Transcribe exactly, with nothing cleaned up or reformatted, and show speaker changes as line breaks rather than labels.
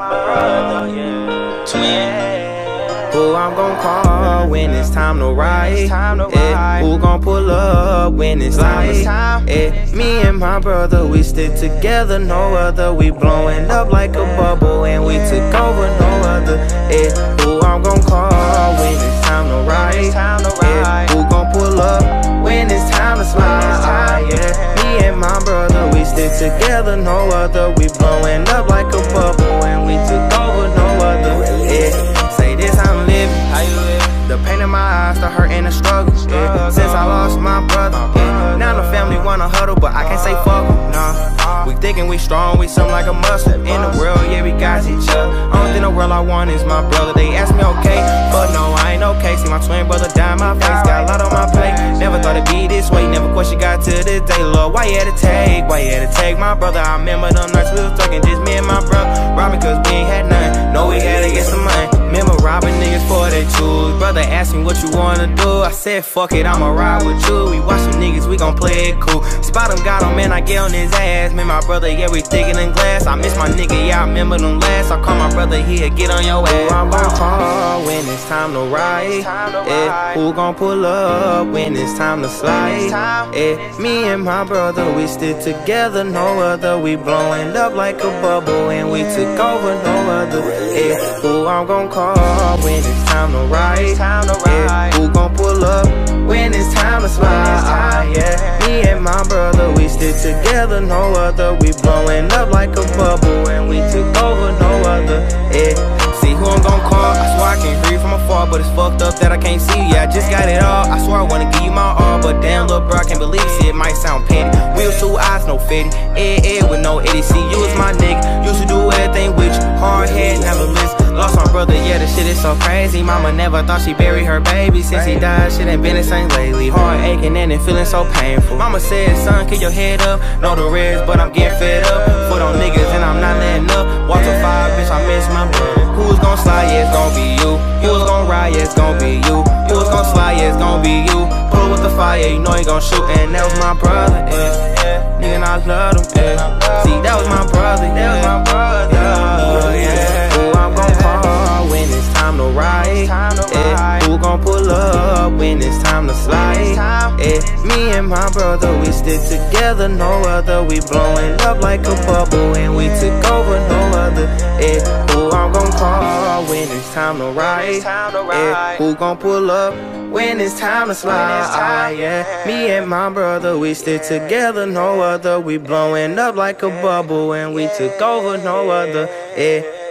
brother, yeah. Twin.
Who I'm gon' call when it's time to ride?
Yeah.
Who gon' pull up when it's light? Yeah. Me and my brother, we stick together, no other. We blowing up like a bubble and we took over, no other. Yeah. Who I'm gon' call when it's time to ride? Yeah. Who gon' pull up when it's time to slide? Yeah. Me and my brother, we stick together, no other. We blowing up like a bubble and we took over, no other. Yeah. Say this, I'm living.
How you live?
The pain in my eyes, the hurt and the struggle, yeah. Since I lost my brother, yeah. Now the family wanna huddle, but I can't say fuck em, nah. We thinking we strong, we something like a muscle. In the world, yeah, we got each other. Only thing in the world I want is my brother. They ask me okay, but no, I ain't okay. See my twin brother die in my face, got a lot on my plate. Never thought it'd be this way, never question got to this day. Lord, why you had to take, why you had to take my brother? I remember them nights we was talking, just me and my brother. Robbing cause we ain't had none, know we had to get some money. Remember robbing niggas for they choose. Brother asked me what you wanna do, I said fuck it, I'ma ride with you. We watch some niggas, we gon' play it cool. Spot him, got him, man, I get on his ass. Man, my brother, yeah, we thicker than glass. I miss my nigga, yeah, I remember them last. I call my brother, he'll get on your ass. Who I'm gon' call when it's time to ride? Yeah. Who gon' pull up when it's time to slide? Yeah. Me and my brother, we stick together, no other. We blowing up like a bubble and we took over, no other. Yeah. Who I'm gon' call when it's time to ride? Yeah. Who gon' pull up when it's time to slide? Yeah. Me and my brother, we stick together, no other. We blowing up like a bubble and we took over, no other. Yeah. See who I'm gon' call, I swear I can't breathe from afar, but it's fucked up that I can't see. Yeah, I just got it all, I swear I wanna give you my all, but damn little bro, I can't believe it, it might sound petty. Wheels, two eyes, no fitty, ed, ed with no Eddie. See, you was my nigga, used to do everything with you, hard head, never miss. Lost my brother, yeah, the shit is so crazy. Mama never thought she buried her baby. Since he died, shit ain't been the same lately. Heart aching and it feeling so painful. Mama said, son, keep your head up. Know the rest, but I'm getting fed up. Foot on niggas and I'm not letting up. Walk to five, bitch, I miss my brother. Who's gon' slide, yeah, it's gon' be you. Who's gon' ride, yeah, it's gon' be you. Who's gon' slide, yeah, it's gon' be you. Pull with the fire, you know he gon' shoot. And that was my brother, yeah. Nigga, and I love him, yeah. See, that was my brother, that was my brother, yeah. Who I'm gon' call when it's time to ride? Yeah. Who gon' pull up when it's time to slide? Yeah. Me and my brother, we stick together, no other. We blowing up like a bubble and we took over, no other. Yeah. Who I'm gon' call when it's time to ride? Yeah. Who gon' pull up when it's time to slide? Yeah. Me and my brother, we stick together, no other. We blowing up like a bubble and we took over, no other. Yeah.